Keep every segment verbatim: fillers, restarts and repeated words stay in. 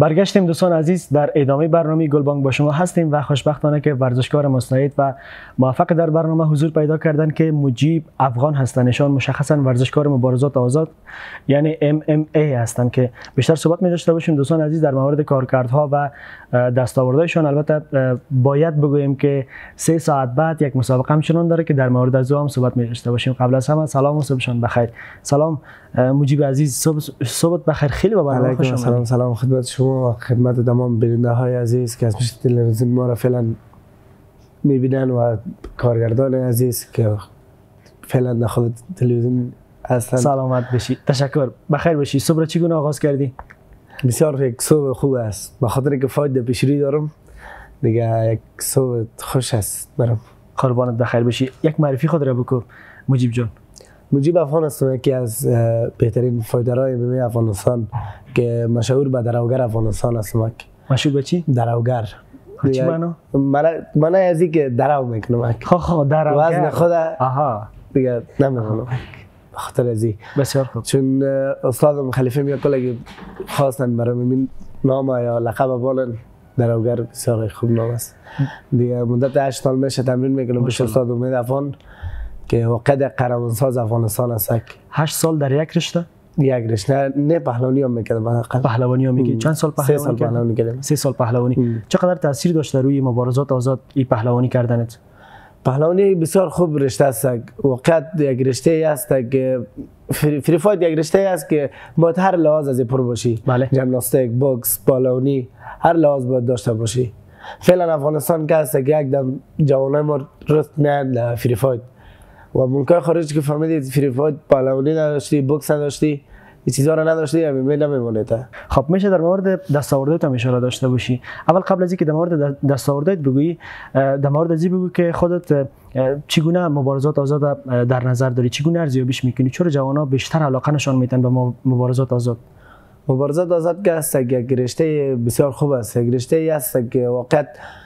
برگشتیم دوستان عزیز، در ادامه برنامه گلبانگ با شما هستیم و خوشبختانه که ورزشکار مستعد و موفق در برنامه حضور پیدا کردن که مجیب افغان هستند. ایشان مشخصا ورزشکار مبارزات آزاد یعنی ام ام ای هستند که بیشتر صحبت می داشته باشیم دوستان عزیز در مورد کارکردها و دستاوردهایشان. البته باید بگوییم که سه ساعت بعد یک مسابقه همچنان داره که در مورد از هم صحبت می داشته باشیم. قبل از همه سلام و صبحشان بخیر. سلام مجیب عزیز، صبح صبح بخیر. خیلی با برنامه خوش آمدید. سلام سلام خدمت شما و خدمت تمام بیننده های عزیز که از پشت تلویزیون ما را فعلا میبینن و کارگردان عزیز که فعلا در خود تلویزیون هستن. سلامت باشی. تشکر. بخیر باشی. صبح را چگونه آغاز کردی؟ بسیار یک صبح خوب است. به خاطر که فایت در پیش روی دارم دیگه یک صبح خوش است برام. قربانت بخیر باشی. یک معرفی خود را بکو مجیب جان. مجیب افغان هستم، یکی از بهترین فایترهای ام ام ای افغانستان که مشهور به دروگر افغانستان هستم. مشهور به چی؟ دروگر. چی معنی؟ من از اینکه درو میکنم. خا خا دروگر. وزن خود آها. دیگه نمیدونم. به خاطر ازی. بسیار خوب. چون استادم خلیفه میگه کلی خواستن برام این نام یا لقب بالن دروگر بسیار خوب نام است. دیگه مدت هشت سال میشه تمرین میکنم به استاد امید افغان که وقت قهرمانساز افغانستان است. هشت سال در یک رشته؟ یک رشته نه پهلوانی هم میکردم. پهلوانی هم میگی؟ چند سال پهلوانی؟ سه سال پهلوانی کردم. سه سال پهلوانی. چقدر تاثیر داشته روی مبارزات آزاد این پهلوانی کردنت؟ پهلوانی بسیار خوب رشته است. وقت یک رشته است که فری فایت یک رشته است که باید هر لحاظ از پر باشی. بله. ژیمناستیک، بوکس، پهلوانی هر لحاظ باید داشته باشی. فعلا افغانستان که است که یک دم جوانای ما رست میاد فری فایت و ممکن خارج که فهمیدید فری فایت پهلوانی نداشتی، بوکس نداشتی، این چیزا رو نداشتی ام ام ای نمیمونید. خب میشه در مورد دستاوردات هم اشاره داشته باشی. اول قبل از اینکه در مورد دستاوردات بگویی، در مورد ازی بگو که خودت چگونه مبارزات آزاد در نظر داری، چگونه ارزیابیش میکنی، چرا جوانا بیشتر علاقه نشان میدن به مبارزات آزاد؟ مبارزات آزاد که است یک رشته بسیار خوب است. یک رشته ای است که واقعا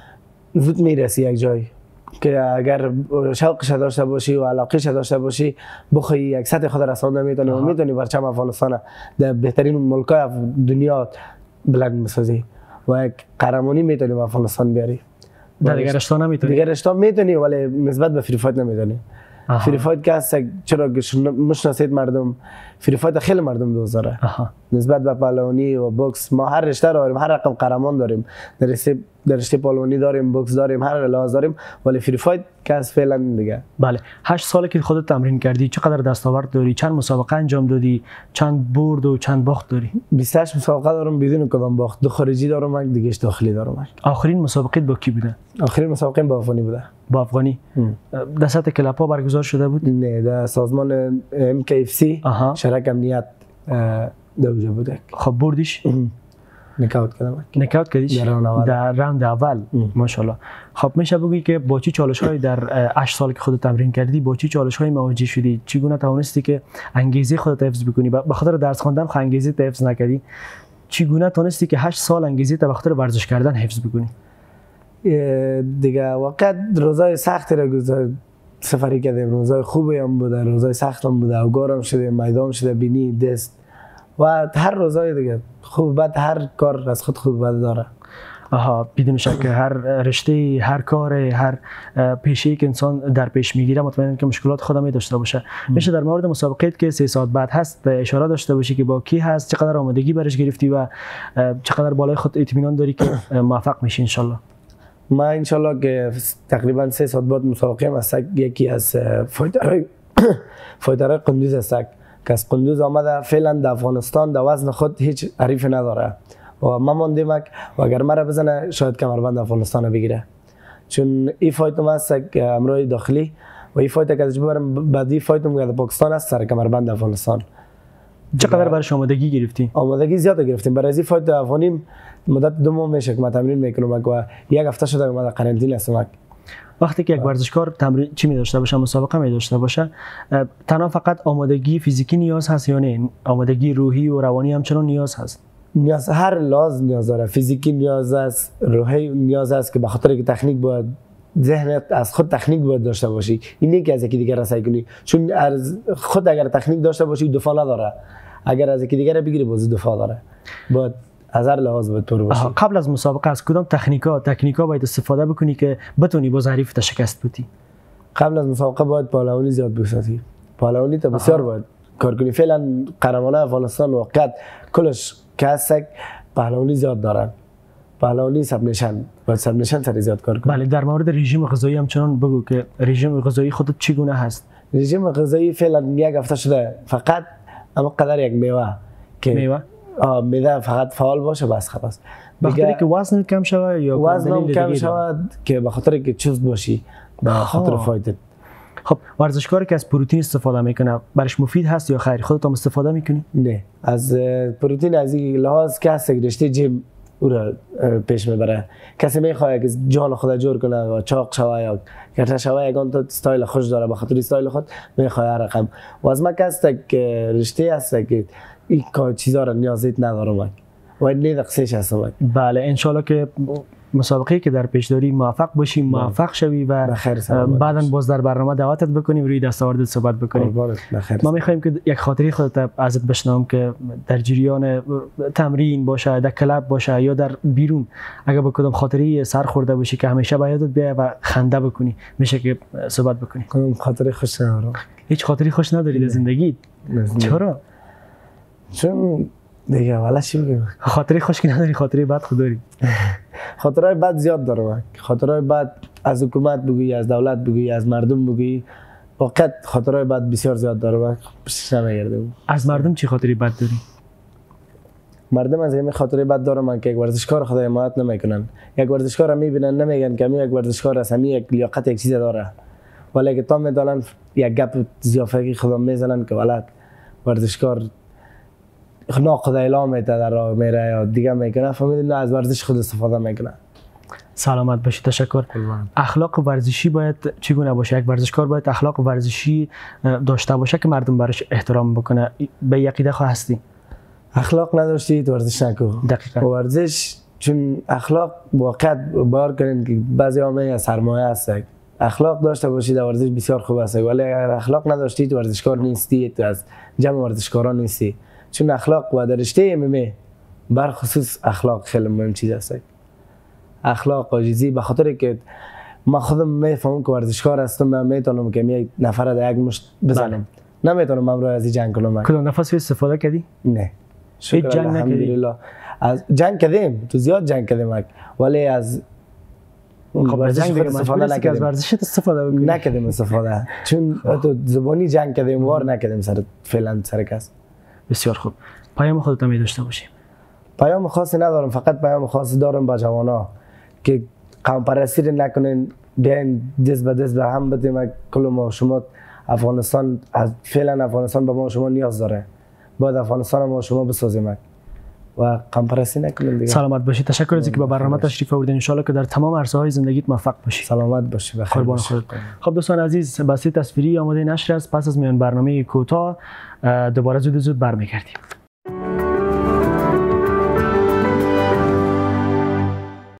زود میرسی یک جای که اگر شوقش داشته باشی و علاقهش داشته باشی بخوای یک سطح خود رسانده میتونی و میتونی پرچم افغانستان در بهترین ملک‌های دنیا بلند میسازی و یک قهرمانی میتونی به افغانستان بیاری. در دیگر رشته نمیتونی؟ دیگر رشته میتونی ولی نسبت به فری فایت نمیتونی. فری فایت که است چرا مشناسید مردم فری فایت خیلی مردم دوست داره. نسبت به پهلوانی و بوکس ما هر رشته داریم، هر رقم قهرمان داریم. در رشته در رشته پهلوانی داریم، بوکس داریم، هر لحاظ داریم ولی فری فایت که است فعلا دیگه. بله. هشت ساله که خودت تمرین کردی چقدر دستاورد داری؟ چند مسابقه انجام دادی؟ چند برد و چند باخت داری؟ بیست و هشت مسابقه دارم بدون کدام باخت. دو خارجی دارم، یک دیگه داخلی دارم. آخرین مسابقه با کی بوده؟ آخرین مسابقه با افغانی بوده. با افغانی؟ در سطح کلاپا برگزار شده بود؟ نه، در سازمان ام کی اف سی شرک امنیت در اونجا بوده. خب بردیش؟ نکاوت کردم. نکاوت کردیش؟ در راوند اول. ماشاءالله. خب میشه بگی که با چی چالش‌هایی در هشت سال که خودت تمرین کردی با چی چالش‌هایی مواجه شدی؟ چگونه توانستی که انگیزه خودت حفظ بکنی؟ به خاطر درس خواندن خود انگیزه حفظ نکردی. چگونه توانستی که هشت سال انگیزه به خاطر ورزش کردن حفظ بکنی؟ دیگه وقت روزای سختی را گذار سفری کردیم. روزای خوبی هم بوده، روزای سخت هم بوده. اوگارم شده، میدان شده، بینی، دست و هر روزای دیگه خوب بد هر کار از خود خوب بد داره. آها، بدون شک هر رشته، هر کار، هر پیشه‌ای که انسان در پیش میگیره مطمئنم که مشکلات خودم داشته باشه. میشه در مورد مسابقه که سه ساعت بعد هست اشاره داشته باشی که با کی هست، چقدر آمادگی برش گرفتی و چقدر بالای خود اطمینان داری که موفق میشی ان شاء الله؟ ما ان شاء الله که تقریبا سه ساعت بعد مسابقه است. یکی از فایترهای فایترهای قندوز است که از قندوز آمده. فعلا در افغانستان در وزن خود هیچ حریف نداره و ما ماندیم و اگر مرا بزنه شاید کمربند افغانستان بگیره. چون این فایت ما است امروی داخلی و این فایت که از ببرم بعدی فایت هم در پاکستان است سر کمربند افغانستان. چقدر برای آمادگی گرفتی؟ آمادگی زیاد گرفتیم. برای این فایت افغانی مدت دو ماه میشه که ما تمرین میکنم و یک هفته شده ما در قرنطینه هستم. وقتی که یک ورزشکار تمرین چی می داشته باشه، مسابقه می داشته باشه، تنها فقط آمادگی فیزیکی نیاز هست یا نه؟ آمادگی روحی و روانی همچنان نیاز هست؟ نیاز هر لحاظ نیاز داره. فیزیکی نیاز است، روحی نیاز است که به خاطر که تکنیک باید ذهنت از خود تکنیک باید داشته باشی. این نه که از یکی دیگر رسای کنی. چون خود اگر تکنیک داشته باشی دفاع نداره. اگر از یکی دیگر بگیری بازی دفاع داره. باید از هر لحاظ باید پر باشی. قبل از مسابقه از کدام تکنیکا تکنیکا باید استفاده بکنی که بتونی باز حریفت شکست بدی؟ قبل از مسابقه باید پهلوانی زیاد بسازی. پهلوانی تا بسیار باید کار کنی. فعلا قهرمانان افغانستان واقعا کلش که هستک پهلوانی زیاد دارن. پهلوانی سب نشان باید سب نشان سر زیاد کار کنی. بله، در مورد رژیم غذایی همچنان بگو که رژیم غذایی خودت چگونه هست؟ رژیم غذایی فعلا یک هفته شده فقط اما قدر یک میوه که میوه آه میوه فقط فعال باشه بس خلاص. بخاطر که وزن کم شود یا وزن کم شود که به خاطر که چوست باشی به خاطر فایده. خب ورزشکاری که از پروتئین استفاده میکنه برش مفید هست یا خیر؟ خودت هم استفاده میکنی؟ نه، از پروتئین از این لحاظ که هست رشته جیم او را پیش میبره. کسی میخواد که جان خود جور کنه و چاق شوه یا گرچه شوه یگان تا استایل خوش داره به خاطر استایل خود میخواد رقم. و از من که هست که رشته هست که این چیزا را نیازیت ندارم و این نید قصیش هستم. بله، انشالله که مسابقه که در پیش داری موفق باشی، موفق شوی و بعداً باز در برنامه دعوتت بکنیم روی دستاوردت صحبت بکنیم. ما میخوایم که یک خاطره خودت ازت بشنوم که در جریان تمرین باشه، در کلاب باشه یا در بیرون، اگر با کدام خاطره سر خورده باشی که همیشه به یادت بیاد و خنده بکنی، میشه که صحبت بکنی. کدام خاطره خوش ندارم. هیچ خاطری خوش نداری در زندگی؟ چرا؟ چون دیگه والا چی بگم؟ خاطره خوش که نداری، خاطره بد خود داری. خاطرهای بد زیاد دارم. خاطرهای بد از حکومت بگویی، از دولت بگویی، از مردم بگویی، واقعا خاطرهای بد بسیار زیاد دارم. پیش نمیگردم. از مردم چی خاطری بد داری؟ مردم از همین خاطره بد دارم که یک ورزشکار خدای حمایت نمیکنن. یک ورزشکار را میبینن نمیگن که همین یک ورزشکار است، همین یک لیاقت یک چیز داره. ولی که تا میدونن یک گپ ضیافتی خدا میزنن که ولات ورزشکار ناقد اعلام میده در راه میره یا دیگه میکنه، فهمیدین از ورزش خود استفاده میکنه. سلامت باشی، تشکر. اخلاق ورزشی باید چگونه باشه؟ یک ورزشکار باید اخلاق ورزشی داشته باشه که مردم براش احترام بکنه. به یقیده خو هستی؟ اخلاق نداشتی تو ورزش نکو. دقیقاً. ورزش چون اخلاق واقعا بار کنین که بعضی عامه سرمایه هست. اخلاق داشته باشی در ورزش بسیار خوب است، ولی اگر اخلاق نداشتی تو ورزشکار نیستی، تو از جمع ورزشکاران نیستی. چون اخلاق و در رشته ام ام ای بر خصوص اخلاق خیلی مهم چیز است. اخلاق عاجزی، به خاطر که ما خودم میفهمم که ورزشکار هستم، من میتونم که یک نفر در یک مشت بزنم. نمیتونم امروز از جنگ کنم. کدام نفس استفاده کردی؟ نه. هیچ جنگ نکردی؟ از جنگ کردیم، تو زیاد جنگ کردیم ولی از خب از جنگ دیگه استفاده نکردیم. از ورزش استفاده بکنیم. نکردیم استفاده. چون تو زبانی جنگ کردیم وار نکردیم سر فعلا سر کس. بسیار خوب. پیام خودت هم داشته باشیم. پیام خاصی ندارم، فقط پیام خاصی دارم با جوانا که قوم پرستی نکنین، بیاین دست به دست به هم بدیم. کل ما شما افغانستان از فعلا افغانستان به ما شما نیاز داره. باید افغانستان ما شما بسازیم و قوم پرستی نکنین دیگه. سلامت باشی. تشکر از اینکه به برنامه تشریف آوردین. ان شاء الله که در تمام عرصه‌های زندگیت موفق باشی. سلامت باشی. بخیر باشی. خب دوستان عزیز، بسیط تصویری آماده نشر است. پس از میان برنامه کوتاه دوباره زود زود برمیگردیم.